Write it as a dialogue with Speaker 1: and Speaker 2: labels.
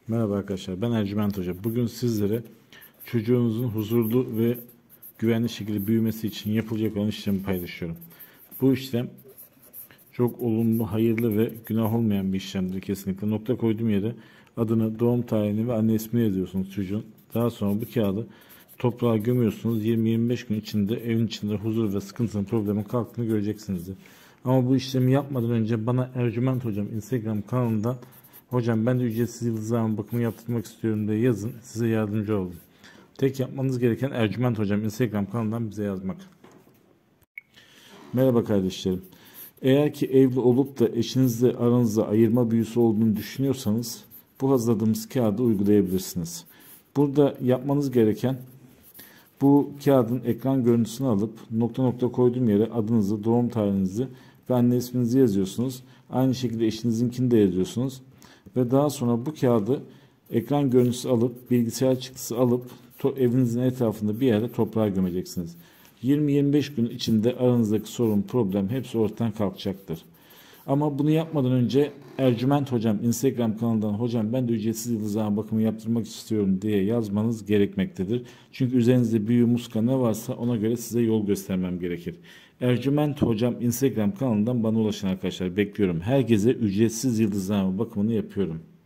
Speaker 1: Merhaba arkadaşlar, ben Ercüment Hoca. Bugün sizlere çocuğunuzun huzurlu ve güvenli şekilde büyümesi için yapılacak olan işlemi paylaşıyorum. Bu işlem çok olumlu, hayırlı ve günah olmayan bir işlemdir kesinlikle. Nokta koyduğum yere adını, doğum tarihini ve anne ismini yazıyorsunuz çocuğun. Daha sonra bu kağıdı toprağa gömüyorsunuz. 20-25 gün içinde evin içinde huzur ve sıkıntının, problemin kalktığını göreceksinizdir. Ama bu işlemi yapmadan önce bana Ercüment Hocam Instagram kanalından "Hocam ben de ücretsiz yıldızlama bakımı yaptırmak istiyorum" diye yazın. Size yardımcı oldum. Tek yapmanız gereken Ercüment Hocam Instagram kanalından bize yazmak. Merhaba kardeşlerim. Eğer ki evli olup da eşinizle aranızda ayırma büyüsü olduğunu düşünüyorsanız bu hazırladığımız kağıdı uygulayabilirsiniz. Burada yapmanız gereken bu kağıdın ekran görüntüsünü alıp nokta nokta koyduğum yere adınızı, doğum tarihinizi ve anne isminizi yazıyorsunuz. Aynı şekilde eşinizinkini de yazıyorsunuz. Ve daha sonra bu kağıdı ekran görüntüsü alıp bilgisayar çıktısı alıp evinizin etrafında bir yerde toprağa gömeceksiniz. 20-25 gün içinde aranızdaki sorun, problem hepsi ortadan kalkacaktır. Ama bunu yapmadan önce Ercüment Hocam Instagram kanalından "Hocam ben de ücretsiz yıldızlama bakımı yaptırmak istiyorum" diye yazmanız gerekmektedir. Çünkü üzerinizde büyü, muska ne varsa ona göre size yol göstermem gerekir. Ercüment Hocam Instagram kanalından bana ulaşın arkadaşlar. Bekliyorum. Herkese ücretsiz yıldızlama bakımını yapıyorum.